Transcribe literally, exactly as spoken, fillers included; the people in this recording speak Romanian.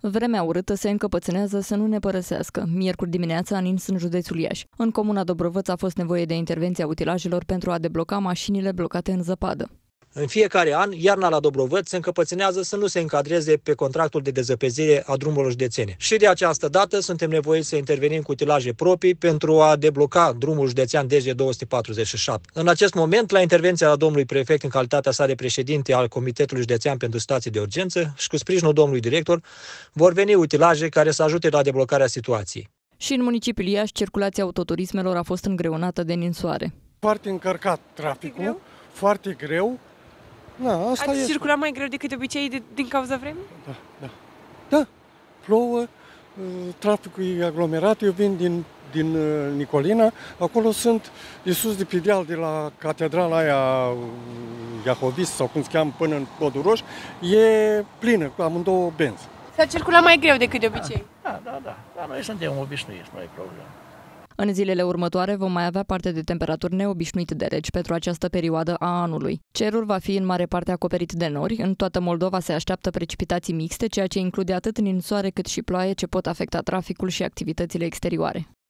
Vremea urâtă se încăpățânează să nu ne părăsească. Miercuri dimineața a nins în județul Iași. În comuna Dobrovăț a fost nevoie de intervenția utilajelor pentru a debloca mașinile blocate în zăpadă. În fiecare an, iarna la Dobrovăț se încăpățânează să nu se încadreze pe contractul de dezăpezire a drumurilor județene. Și de această dată suntem nevoiți să intervenim cu utilaje proprii pentru a debloca drumul județean D J două sute patruzeci și șapte. În acest moment, la intervenția domnului prefect în calitatea sa de președinte al Comitetului Județean pentru Situații de Urgență și cu sprijinul domnului director, vor veni utilaje care să ajute la deblocarea situației. Și în municipiul Iași, circulația autoturismelor a fost îngreunată de ninsoare. Foarte încărcat traficul, greu. foarte greu. Da, asta Ați este. circulat mai greu decât de obicei de, din cauza vremii? Da, da. Da, plouă, traficul e aglomerat, eu vin din, din Nicolina, acolo sunt de sus de pe deal, de la catedrala aia Iahovist sau cum se cheamă, până în Podul Roș, e plină, cu amândouă benzi. S-a circulat mai greu decât de obicei? Da, da, da, da, noi suntem obișnuiți, nu e problemă. În zilele următoare vom mai avea parte de temperaturi neobișnuite de reci pentru această perioadă a anului. Cerul va fi în mare parte acoperit de nori. În toată Moldova se așteaptă precipitații mixte, ceea ce include atât ninsoare cât și ploaie ce pot afecta traficul și activitățile exterioare.